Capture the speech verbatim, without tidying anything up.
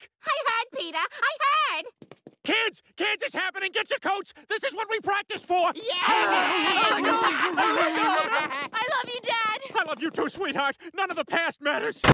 back. I heard, Peter. I heard. Kids, kids, it's happening. Get your coats. This is what we practiced for. Yeah! Oh, my God. I love you, Dad. I love you too, sweetheart. None of the past matters.